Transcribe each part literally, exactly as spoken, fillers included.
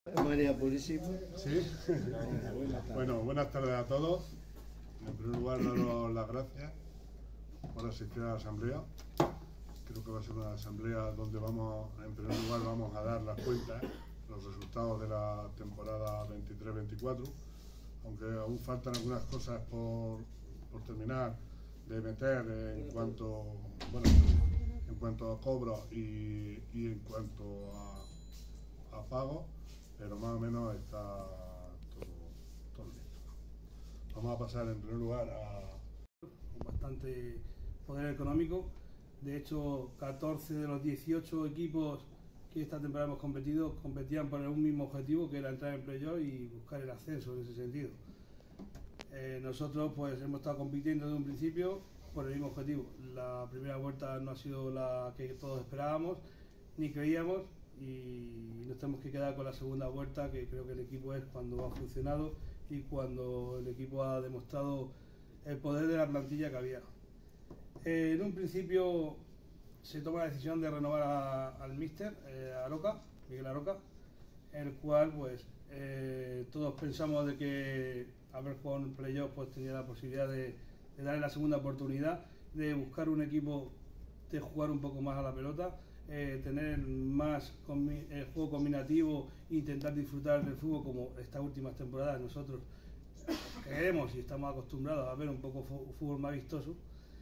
María Purísima. Sí. Bueno, buenas tardes a todos. En primer lugar, daros las gracias por asistir a la asamblea. Creo que va a ser una asamblea donde vamos, en primer lugar, vamos a dar las cuentas, los resultados de la temporada veintitrés veinticuatro, aunque aún faltan algunas cosas por, por terminar de meter en cuanto, bueno, en cuanto a cobros y, y en cuanto a, a pagos, pero más o menos está todo, todo listo. Vamos a pasar en primer lugar a... Bastante poder económico. De hecho, catorce de los dieciocho equipos que esta temporada hemos competido competían por un mismo objetivo, que era entrar en playoff y buscar el ascenso en ese sentido. Eh, nosotros pues hemos estado compitiendo desde un principio por el mismo objetivo. La primera vuelta no ha sido la que todos esperábamos ni creíamos, y nos tenemos que quedar con la segunda vuelta, que creo que el equipo es cuando ha funcionado y cuando el equipo ha demostrado el poder de la plantilla que había. Eh, en un principio se toma la decisión de renovar a, al míster, eh, Aroca, Miguel Aroca, el cual pues eh, todos pensamos de que haber jugado en playoff pues tenía la posibilidad de, de darle la segunda oportunidad, de buscar un equipo, de jugar un poco más a la pelota, eh, tener más combi eh, juego combinativo, intentar disfrutar del fútbol como estas últimas temporadas nosotros queremos y estamos acostumbrados a ver un poco fútbol más vistoso,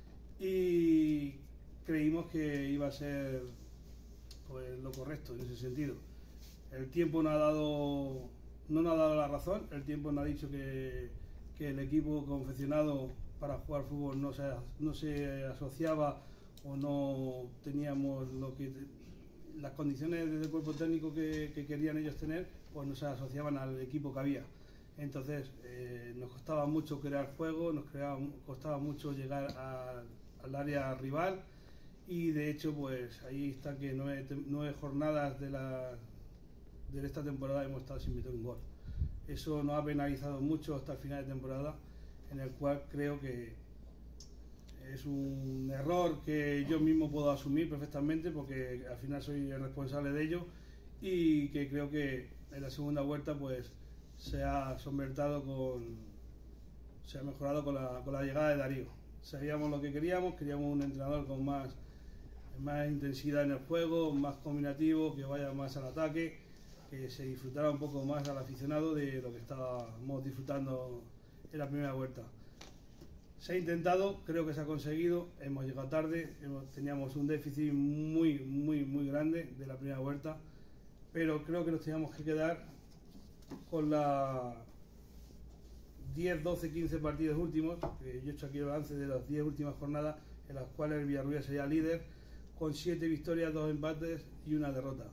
y creímos que iba a ser pues lo correcto en ese sentido. El tiempo no ha dado no nos ha dado la razón, el tiempo nos ha dicho que, que el equipo confeccionado para jugar fútbol no se, no se asociaba o no teníamos lo que las condiciones del cuerpo técnico que, que querían ellos tener, pues no se asociaban al equipo que había. Entonces eh, nos costaba mucho crear juego, nos creaba, costaba mucho llegar a, al área rival, y de hecho pues ahí está que nueve, nueve jornadas de, la, de esta temporada hemos estado sin meter un gol. Eso nos ha penalizado mucho hasta el final de temporada, en el cual creo que es un error que yo mismo puedo asumir perfectamente, porque al final soy el responsable de ello, y que creo que en la segunda vuelta pues se ha somertado con se ha mejorado con la, con la llegada de Darío. Sabíamos lo que queríamos, queríamos un entrenador con más, más intensidad en el juego, más combinativo, que vaya más al ataque, que se disfrutara un poco más al aficionado de lo que estábamos disfrutando en la primera vuelta. Se ha intentado, creo que se ha conseguido, hemos llegado tarde, hemos, teníamos un déficit muy, muy, muy grande de la primera vuelta, pero creo que nos teníamos que quedar con la diez, doce, quince partidos últimos, que yo he hecho aquí el balance de las diez últimas jornadas, en las cuales el Villarrubia sería líder, con siete victorias, dos empates y una derrota.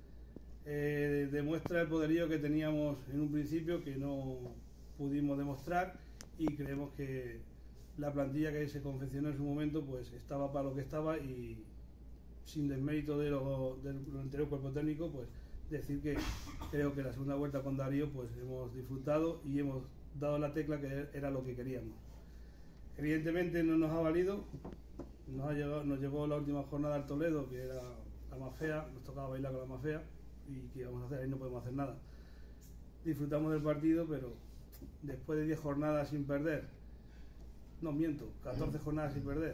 Eh, demuestra el poderío que teníamos en un principio, que no pudimos demostrar, y creemos que la plantilla que se confeccionó en su momento pues estaba para lo que estaba, y sin desmérito de lo, del anterior cuerpo técnico, pues decir que creo que la segunda vuelta con Darío pues hemos disfrutado y hemos dado la tecla que era lo que queríamos. Evidentemente no nos ha valido, nos, ha llegado, nos llegó la última jornada al Toledo, que era la más fea, nos tocaba bailar con la más fea, y ¿qué vamos a hacer? Ahí no podemos hacer nada. Disfrutamos del partido, pero después de diez jornadas sin perder, no miento, catorce jornadas sin perder,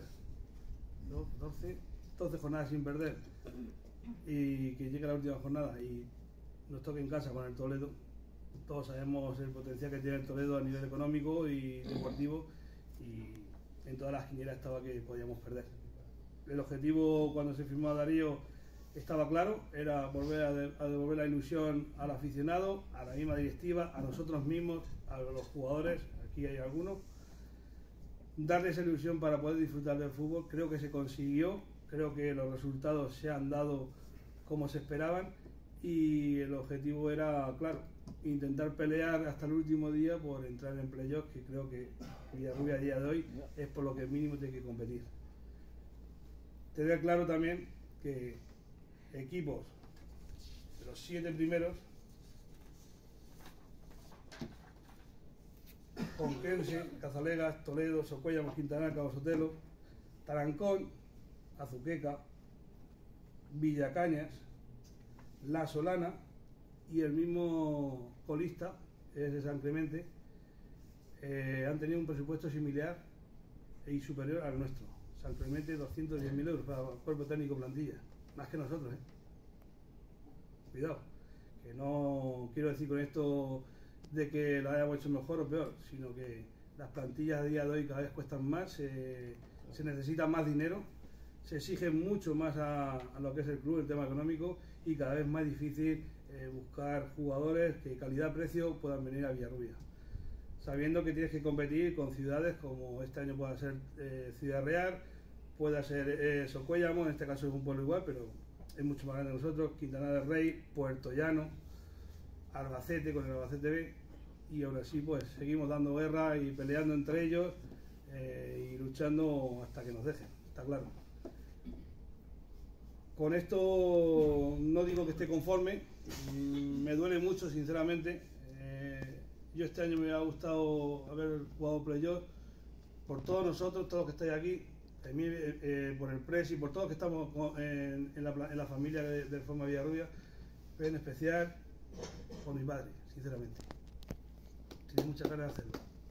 doce, doce jornadas sin perder, y que llegue la última jornada y nos toque en casa con el Toledo. Todos sabemos el potencial que tiene el Toledo a nivel económico y deportivo, y en todas las quinielas estaba que podíamos perder. El objetivo cuando se firmó a Darío estaba claro, era volver a, de, a devolver la ilusión al aficionado, a la misma directiva, a nosotros mismos, a los jugadores, aquí hay algunos, darles esa ilusión para poder disfrutar del fútbol. Creo que se consiguió, creo que los resultados se han dado como se esperaban, y el objetivo era, claro, intentar pelear hasta el último día por entrar en playoff, que creo que Villarrubia a día de hoy es por lo que mínimo tiene que competir. Tener claro también que equipos de los siete primeros, Conquense, Cazalegas, Toledo, Socuéllamos, Quintana, Cabo Sotelo, Tarancón, Azuqueca, Villacañas, La Solana, y el mismo colista, es de San Clemente, eh, han tenido un presupuesto similar y superior al nuestro. San Clemente doscientos diez mil euros para el cuerpo técnico plantilla, más que nosotros, ¿eh? Cuidado, que no quiero decir con esto de que lo hayamos hecho mejor o peor, sino que las plantillas a día de hoy cada vez cuestan más, se, se necesita más dinero, se exige mucho más a, a lo que es el club, el tema económico, y cada vez más difícil eh, buscar jugadores que calidad-precio puedan venir a Villarrubia. Sabiendo que tienes que competir con ciudades como este año pueda ser eh, Ciudad Real, pueda ser eh, Socuéllamo, en este caso es un pueblo igual, pero es mucho más grande que nosotros, Quintana del Rey, Puerto Llano, Albacete con el Albacete B, y aún así pues seguimos dando guerra y peleando entre ellos eh, y luchando hasta que nos dejen, está claro. Con esto no digo que esté conforme, me duele mucho sinceramente. Eh, yo este año me ha gustado haber jugado playoff por todos nosotros, todos los que estáis aquí, eh, eh, por el Pres y por todos los que estamos en, en, la, en la familia de, de Forma Villarrubia, pero en especial por mi padre, sinceramente. Tiene muchas ganas de hacerlo.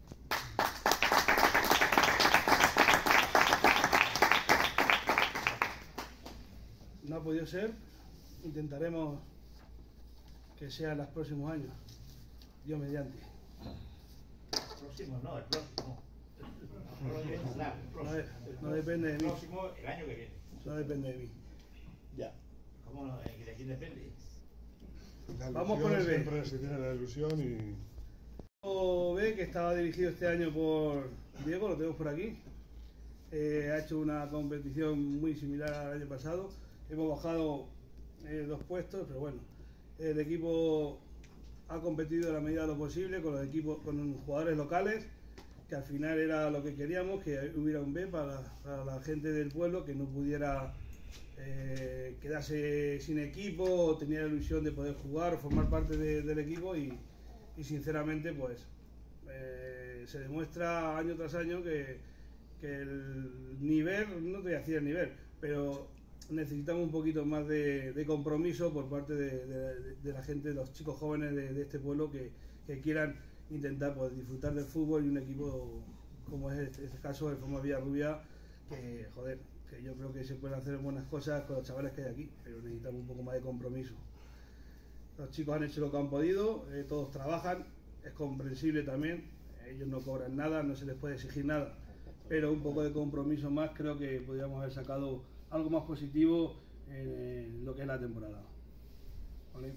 No ha podido ser, intentaremos que sea en los próximos años, Dios mediante. Próximo no, el próximo. No, el próximo. No, de, no depende de mí. El próximo, el año que viene. No depende de mí. Ya. ¿Cómo no? ¿De quién depende? La Vamos ilusión con el B. Siempre se tiene la ilusión y... El B, que estaba dirigido este año por Diego, lo tenemos por aquí. Eh, ha hecho una competición muy similar al año pasado. Hemos bajado eh, dos puestos, pero bueno, el equipo ha competido en la medida de lo posible con los equipos, con jugadores locales, que al final era lo que queríamos, que hubiera un B para, para la gente del pueblo, que no pudiera eh, quedarse sin equipo o tenía la ilusión de poder jugar o formar parte de, del equipo y, y sinceramente pues eh, se demuestra año tras año que, que el nivel, no te voy a decir el nivel, pero necesitamos un poquito más de, de compromiso por parte de, de, de la gente, de los chicos jóvenes de, de este pueblo que, que quieran intentar pues, disfrutar del fútbol y un equipo como es este, este caso el Forma Villarrubia, que joder, que yo creo que se pueden hacer buenas cosas con los chavales que hay aquí, pero necesitamos un poco más de compromiso. Los chicos han hecho lo que han podido, eh, todos trabajan, es comprensible también, ellos no cobran nada, no se les puede exigir nada, pero un poco de compromiso más creo que podríamos haber sacado algo más positivo en lo que es la temporada. ¿Vale?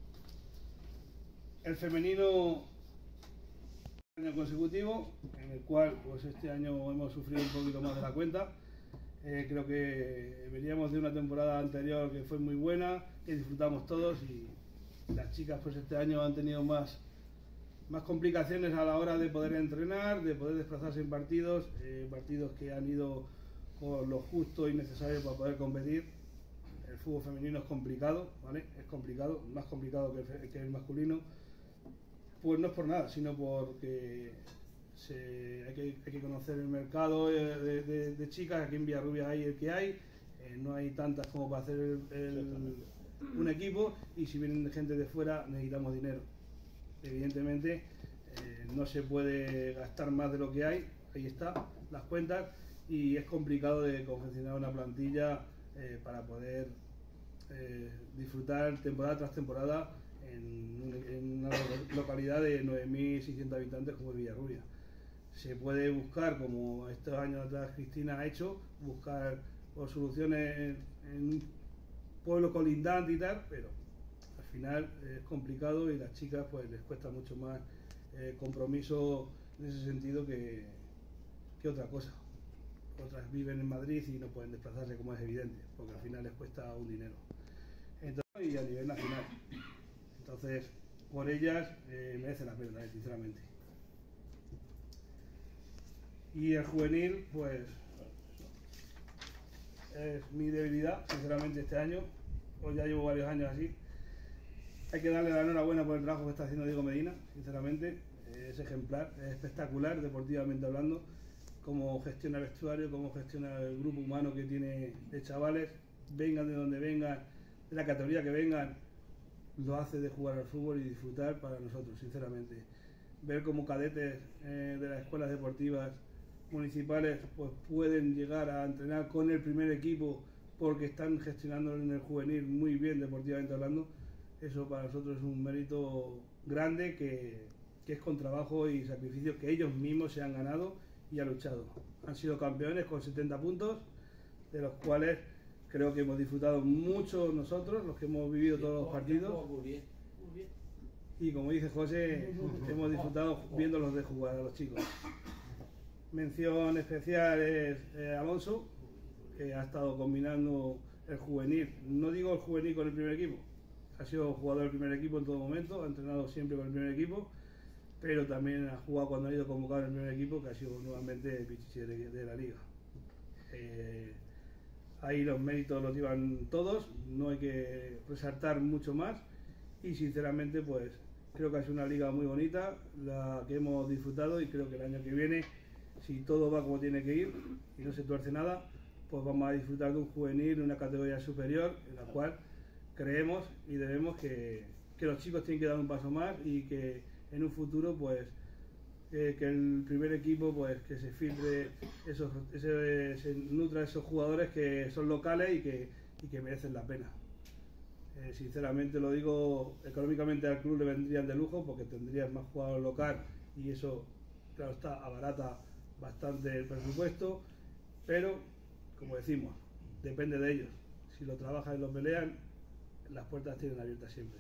El femenino, año consecutivo, en el cual pues este año hemos sufrido un poquito más de la cuenta. Eh, creo que veníamos de una temporada anterior que fue muy buena, que disfrutamos todos y las chicas pues este año han tenido más, más complicaciones a la hora de poder entrenar, de poder desplazarse en partidos, eh, partidos que han ido con lo justo y necesario para poder competir. El fútbol femenino es complicado, ¿vale? Es complicado, más complicado que el, que el masculino. Pues no es por nada, sino porque se, hay, que, hay que conocer el mercado de, de, de chicas. Aquí en Villarrubia hay el que hay, eh, no hay tantas como para hacer el, el, un equipo, y si vienen gente de fuera necesitamos dinero. Evidentemente eh, no se puede gastar más de lo que hay, ahí está, las cuentas, y es complicado de confeccionar una plantilla eh, para poder eh, disfrutar temporada tras temporada en, en una localidad de nueve mil seiscientos habitantes como es Villarrubia. Se puede buscar, como estos años atrás Cristina ha hecho, buscar pues, soluciones en, en un pueblo colindante y tal, pero al final es complicado y a las chicas pues les cuesta mucho más eh, compromiso en ese sentido que, que otra cosa. Otras viven en Madrid y no pueden desplazarse, como es evidente, porque al final les cuesta un dinero. Entonces, y a nivel nacional. Entonces, por ellas eh, merece la pena, eh, sinceramente. Y el juvenil, pues, es mi debilidad, sinceramente, este año. Pues ya llevo varios años así. Hay que darle la enhorabuena por el trabajo que está haciendo Diego Medina, sinceramente. Es ejemplar, es espectacular, deportivamente hablando. Cómo gestiona el vestuario, cómo gestiona el grupo humano que tiene de chavales, vengan de donde vengan, de la categoría que vengan, lo hace de jugar al fútbol y disfrutar para nosotros, sinceramente. Ver cómo cadetes eh, de las escuelas deportivas municipales pues pueden llegar a entrenar con el primer equipo porque están gestionando en el juvenil muy bien deportivamente hablando, eso para nosotros es un mérito grande que, que es con trabajo y sacrificio que ellos mismos se han ganado y han luchado. Han sido campeones con setenta puntos, de los cuales creo que hemos disfrutado mucho nosotros, los que hemos vivido todos los partidos. Muy bien, muy bien. Y como dice José, hemos disfrutado viéndolos de jugar a los chicos. Mención especial es eh, Alonso, que ha estado combinando el juvenil. No digo el juvenil con el primer equipo, ha sido jugador del primer equipo en todo momento, ha entrenado siempre con el primer equipo, pero también ha jugado cuando ha ido convocado en el primer equipo, que ha sido nuevamente Pichichi de, de la liga. Eh, ahí los méritos los llevan todos, no hay que resaltar mucho más y sinceramente pues creo que ha sido una liga muy bonita, la que hemos disfrutado y creo que el año que viene, si todo va como tiene que ir y no se tuerce nada, pues vamos a disfrutar de un juvenil, una categoría superior en la cual creemos y debemos que, que los chicos tienen que dar un paso más y que en un futuro pues eh, que el primer equipo pues que se filtre esos, ese, se nutra esos jugadores que son locales y que, y que merecen la pena. Eh, sinceramente lo digo, económicamente al club le vendrían de lujo porque tendrían más jugadores local y eso, claro está, abarata bastante el presupuesto, pero como decimos, depende de ellos. Si lo trabajan y lo pelean, las puertas tienen abiertas siempre.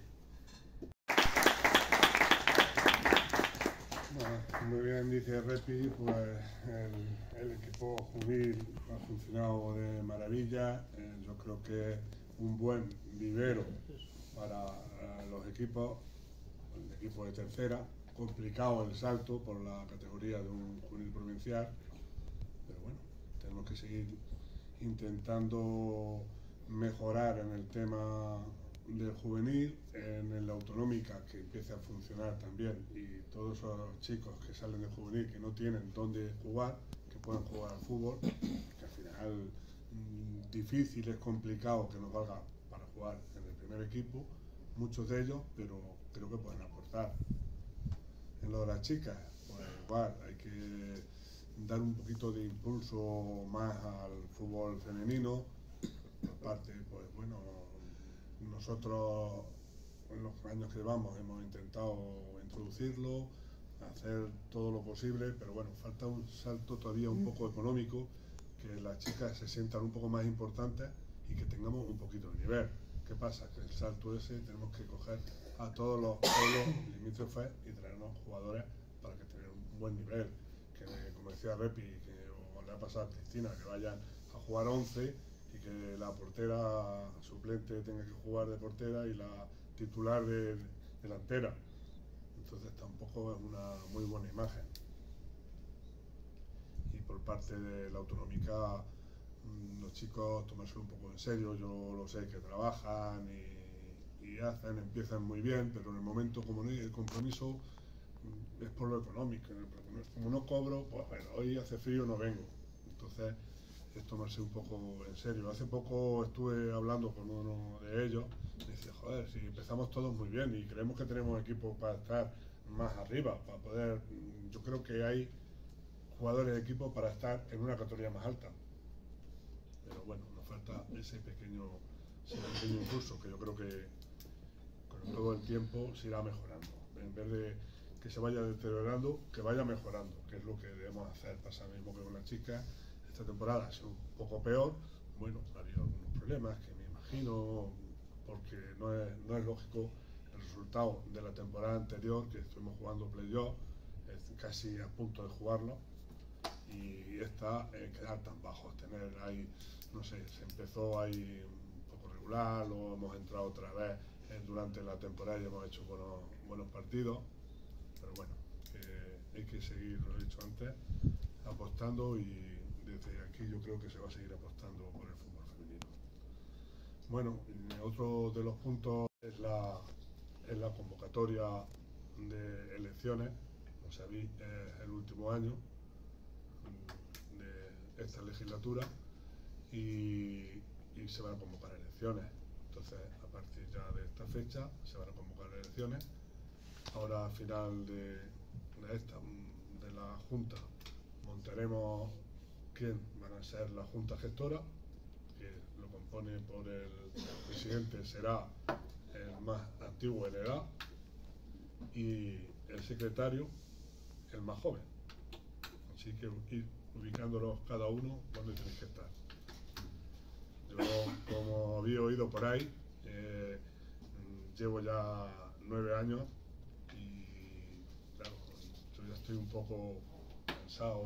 Bueno, muy bien dice Repi, pues el, el equipo juvenil ha funcionado de maravilla. Eh, yo creo que es un buen vivero para eh, los equipos, el equipo de tercera, complicado el salto por la categoría de un juvenil provincial, pero bueno, tenemos que seguir intentando mejorar en el tema del juvenil, en la autonómica que empiece a funcionar también y todos esos chicos que salen de juvenil que no tienen dónde jugar, que puedan jugar al fútbol, que al final mmm, difícil, es complicado que nos valga para jugar en el primer equipo, muchos de ellos, pero creo que pueden aportar. En lo de las chicas, pues igual, hay que dar un poquito de impulso más al fútbol femenino. Por parte, pues bueno, nosotros en los años que llevamos hemos intentado introducirlo, hacer todo lo posible, pero bueno, falta un salto todavía un poco económico, que las chicas se sientan un poco más importantes y que tengamos un poquito de nivel. ¿Qué pasa? Que el salto ese tenemos que coger a todos los pueblos limítrofes y traernos jugadores para que tengan un buen nivel. Que, como decía Repi, que o le ha pasado a Cristina, que vayan a jugar once y que la portera suplente tenga que jugar de portera y la titular de delantera. Entonces tampoco es una muy buena imagen. Y por parte de la autonómica, los chicos tomárselo un poco en serio. Yo lo sé que trabajan y, y hacen, empiezan muy bien, pero en el momento como el compromiso es por lo económico. Como no cobro, pues bueno, hoy hace frío, no vengo. Entonces es tomarse un poco en serio. Hace poco estuve hablando con uno de ellos, me dice, joder, si empezamos todos muy bien y creemos que tenemos equipos para estar más arriba, para poder, yo creo que hay jugadores de equipo para estar en una categoría más alta. Pero bueno, nos falta ese pequeño, ese pequeño impulso que yo creo que con todo el tiempo se irá mejorando. En vez de que se vaya deteriorando, que vaya mejorando, que es lo que debemos hacer. Pasa lo mismo que con las chicas. Esta temporada ha sido un poco peor. Bueno, ha habido algunos problemas que me imagino, porque no es, no es lógico el resultado de la temporada anterior, que estuvimos jugando playoff, casi a punto de jugarlo, y esta eh, quedar tan bajos, tener ahí, no sé, se empezó ahí un poco regular, luego hemos entrado otra vez eh, durante la temporada y hemos hecho buenos, buenos partidos, pero bueno, eh, hay que seguir, lo he dicho antes, apostando, y desde aquí yo creo que se va a seguir apostando por el fútbol femenino. Bueno, otro de los puntos es la, es la convocatoria de elecciones. Como sabéis, es el último año de esta legislatura y, y se van a convocar elecciones. Entonces, a partir ya de esta fecha se van a convocar elecciones. Ahora, a final de, de esta, de la Junta, montaremos quién van a ser la Junta Gestora, que lo compone por el presidente, será el más antiguo en edad, y el secretario, el más joven. Así que ir ubicándolos cada uno donde tenéis que estar. Yo, como había oído por ahí, eh, llevo ya nueve años y, claro, yo ya estoy un poco cansado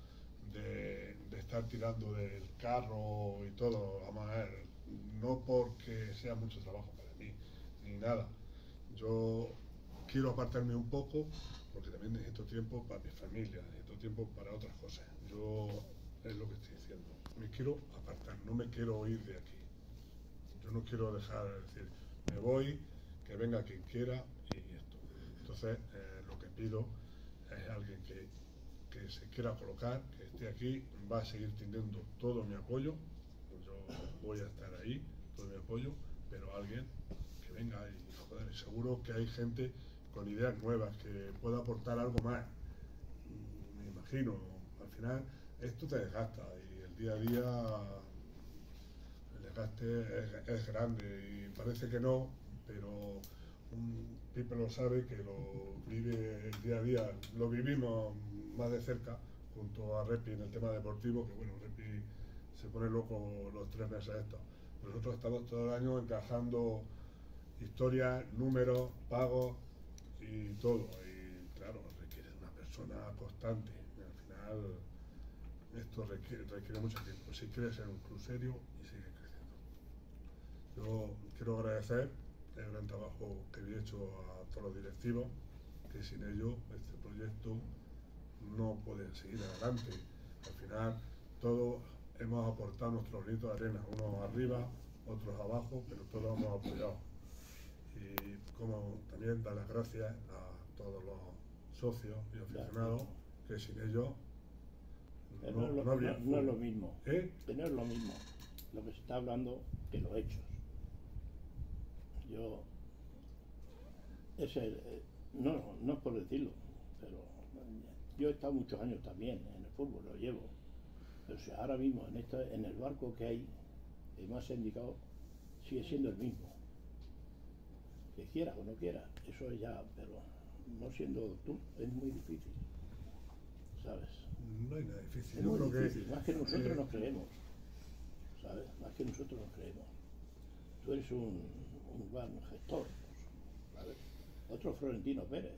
de, de estar tirando del carro y todo. Vamos a ver, no porque sea mucho trabajo para mí, ni nada. Yo quiero apartarme un poco porque también necesito tiempo para mi familia, necesito tiempo para otras cosas. Yo, es lo que estoy diciendo, me quiero apartar, no me quiero ir de aquí. Yo no quiero dejar de decir, me voy, que venga quien quiera y esto. Entonces, eh, lo que pido es alguien que, que se quiera colocar, que esté aquí, va a seguir teniendo todo mi apoyo. Yo voy a estar ahí, todo mi apoyo, pero alguien que venga y, joder, seguro que hay gente con ideas nuevas, que pueda aportar algo más. Me imagino, al final esto te desgasta y el día a día el desgaste es, es grande y parece que no, pero un Pipe lo sabe, que lo vive el día a día, lo vivimos más de cerca junto a Repi en el tema deportivo, que bueno, Repi se pone loco los tres meses estos. Nosotros estamos todo el año encajando historias, números, pagos y todo, y claro, requiere de una persona constante. Y al final esto requiere, requiere mucho tiempo si quieres ser un club serio y sigue creciendo. Yo quiero agradecer el gran trabajo que he hecho a todos los directivos, que sin ellos este proyecto no puede seguir adelante. Al final todos hemos aportado nuestro granito de arena, unos arriba, otros abajo, pero todos hemos apoyado. Y como también dar las gracias a todos los socios y aficionados, que sin ellos no, no, es lo, no habría no, no es lo mismo, ¿Eh? que no es lo mismo lo que se está hablando que los hechos. Yo, ese, eh, no, no es por decirlo, pero yo he estado muchos años también en el fútbol, lo llevo. Pero si ahora mismo en, esta, en el barco que hay, el más indicado sigue siendo el mismo. Que quiera o no quiera, eso es ya, pero no siendo tú, es muy difícil, ¿sabes? No hay nada difícil. Es Yo muy creo difícil, que, más que nosotros eh, nos creemos, ¿sabes? Más que nosotros nos creemos. Tú eres un, un buen gestor, ¿sabes? Otro Florentino Pérez,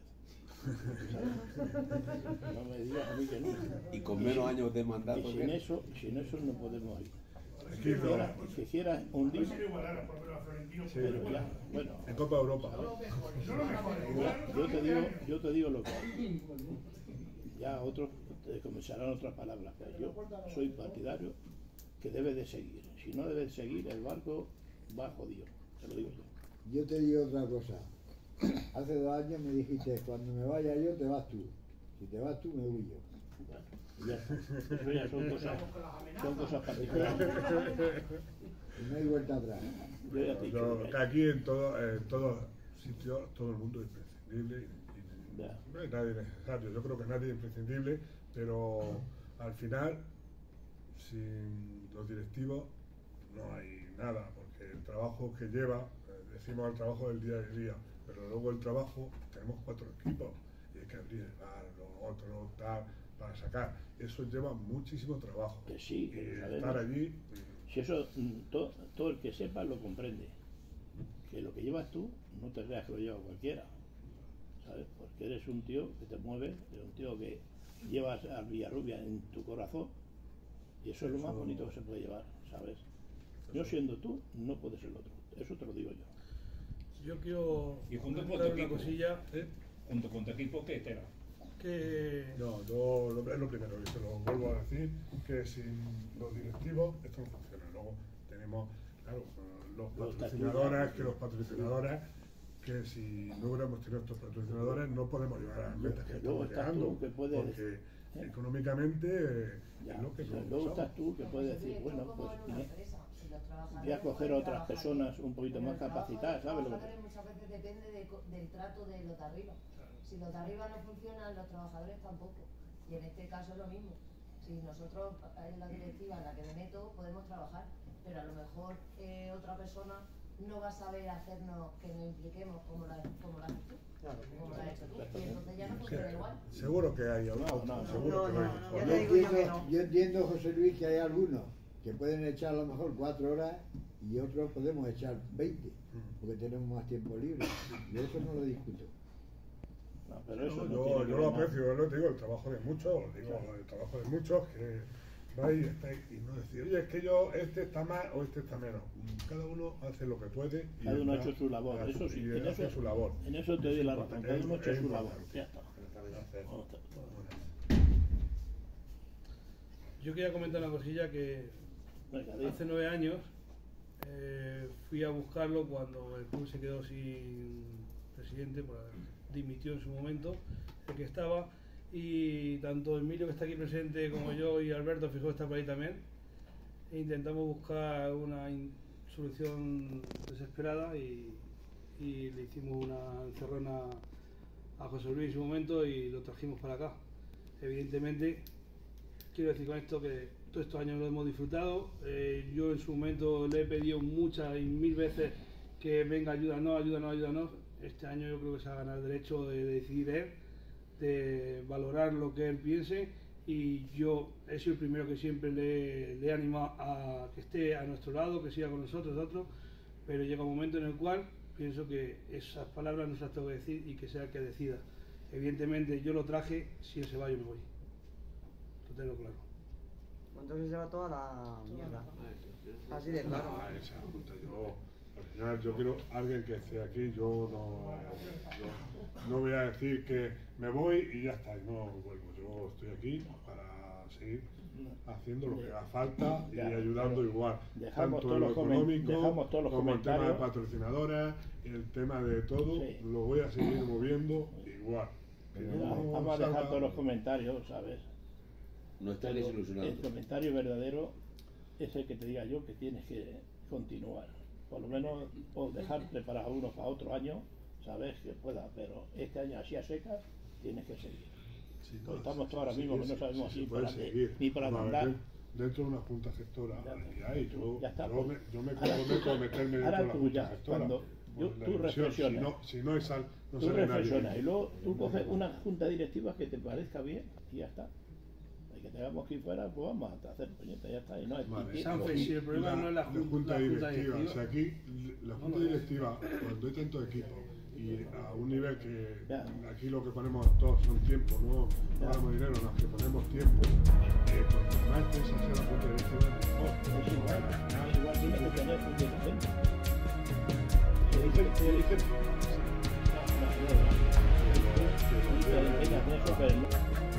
¿sabes? No me digas a mí que no. Y con menos años de mandato. Y sin que... eso, sin eso no podemos ir. Aquí Si quisiera, si quisiera hundir, sí, pero ya, bueno. en Copa Europa. Ya, yo te digo, yo te digo lo que hay. Ya otros te comenzarán otras palabras, pero yo soy partidario que debe de seguir. Si no debe de seguir, el barco va jodido, te lo digo yo. Yo te digo otra cosa. Hace dos años me dijiste, cuando me vaya yo, te vas tú. Si te vas tú, me voy yo. Ya está. Eso ya son cosas, son cosas particulares. Y no hay vuelta atrás. Yo ya te he dicho Yo, lo que que hay. aquí en todos en todos sitios todo el mundo es imprescindible y, y Ya. no hay nadie necesario. Yo creo que nadie es imprescindible, pero al final sin los directivos no hay nada, porque el trabajo que lleva, eh, decimos el trabajo del día a día, pero luego el trabajo, tenemos cuatro equipos y hay que abrir el bar, lo otro, tal, para sacar. Eso lleva muchísimo trabajo. Que sí, y que lo estar sabemos. allí. Si eso, mm, todo, todo el que sepa lo comprende. Que lo que llevas tú, no te creas que lo lleva cualquiera, ¿sabes? Porque eres un tío que te mueve, eres un tío que llevas a Villarrubia en tu corazón, y eso es lo más bonito que se puede llevar, ¿sabes? No siendo tú, no puede ser el otro. Eso te lo digo yo. Yo quiero Y junto con comentar tu una equipo. cosilla ¿Eh? Junto con tu equipo, ¿qué era? que No, yo lo, es lo primero, y te lo vuelvo a decir, que sin los directivos esto no funciona. Luego tenemos, claro, los Los patrocinadores, estatutos. que los patrocinadores, que si no hubiéramos tenido estos patrocinadores no podemos llegar a las metas que Que luego estamos estás llegando, tú, que puedes- porque ¿eh? económicamente eh, Ya, es lo que pero somos. luego estás tú que puedes decir, bueno, pues me- los trabajadores Voy a coger pueden otras trabajar personas bien, un poquito pero más el trabajo de capacitadas, los ¿sabes lo que te trabajadores muchas veces depende de co- del trato de los de arriba. Si los de arriba no funcionan, los trabajadores tampoco. Y en este caso es lo mismo. Si nosotros en la directiva en la que me meto podemos trabajar, pero a lo mejor eh, otra persona no va a saber hacernos que nos impliquemos como la, como la has hecho tú, como la has hecho tú. Y entonces ya no funciona igual. Seguro que hay algunos, No, no, seguro no, que no, hay. no, ya Yo te digo yo que entiendo, no. yo entiendo, José Luis, que hay algunos que pueden echar a lo mejor cuatro horas y otros podemos echar veinte, porque tenemos más tiempo libre. Yo eso no lo discuto. No, pero eso No, no yo, tiene que yo ver lo nada. aprecio, yo te digo, el trabajo de muchos, digo, el trabajo de muchos que vais y estáis y no decir, oye, es que yo, este está más o este está menos. Cada uno hace lo que puede y Cada uno ha está- hecho su labor, hace- eso sí, y en hace eso, su labor. en eso te doy la razón, cada uno ha hecho Es su labor, importante. ya está. Hacer- Vamos a- Yo quería comentar una cosilla que Venga, di. hace nueve años eh, fui a buscarlo cuando el club se quedó sin presidente, pues, dimitió en su momento el que estaba, y tanto Emilio, que está aquí presente, como yo, y Alberto Fijó, está por ahí también, e intentamos buscar una in- solución desesperada y, y le hicimos una encerrona a José Luis en su momento y lo trajimos para acá. Evidentemente, quiero decir con esto que todos estos años lo hemos disfrutado. Eh, yo en su momento le he pedido muchas y mil veces que venga, ayúdanos, ayúdanos, ayúdanos. Este año yo creo que se va a ganar el derecho de, de decidir él, de valorar lo que él piense, y yo he sido el primero que siempre le, le he animado a que esté a nuestro lado, que siga con nosotros, nosotros, pero llega un momento en el cual pienso que esas palabras no se las tengo que decir y que sea el que decida. Evidentemente yo lo traje, si él se va yo me voy, lo tengo claro. Entonces se va toda la mierda. Así de claro. Ah, esa junta, yo, al final, yo quiero alguien que esté aquí, yo no, yo no voy a decir que me voy y ya está, y no vuelvo. Yo estoy aquí para seguir haciendo lo que haga falta y Ya, ayudando pero igual, dejamos tanto todos en lo los comen- económico dejamos todos los como el tema de comentarios. patrocinadores, el tema de todo, Sí. lo voy a seguir moviendo igual. Que Ya, no Vamos a dejar salga- todos los comentarios, ¿sabes? No está Pero desilusionado. el comentario verdadero es el que te diga yo que tienes que continuar. Por lo menos, o dejar preparado uno para otro año, sabes que pueda, pero este año así a secas tienes que seguir. Sí, Pues no, estamos sí, todos ahora sí, mismo sí, que no sí, sabemos sí, si se puede para qué, seguir. ni para Vamos a ver, mandar. den- Dentro de una junta gestora, Ya está. y ahí yo, Ya está, yo, pues. me, yo me Ahora comprometo tú- a meterme dentro ahora de la tú junta ya, gestora. cuando yo- Por la tú división, reflexiones. Si no, si no, hay sal, no Tú sale nadie. reflexionas y luego tú coges una junta directiva que te parezca bien y ya está. Y que tengamos que ir fuera, pues vamos a hacer puñetas, ya está. Y no hay Vale. y- Sanfe, si el problema no es la jun- la junta directiva. O sea, aquí la junta directiva, cuando hay tantos equipos y a un nivel que Ya. aquí lo que ponemos todos son tiempo, no Ya. damos dinero, no, que ponemos tiempo. Eh, cuanto más extensa sea la junta directiva, mejor. Es igual, es igual, tiene que tener un dirigente. Se dice- se dice- No, no, no, no. que- que- Venga, eso, pero no-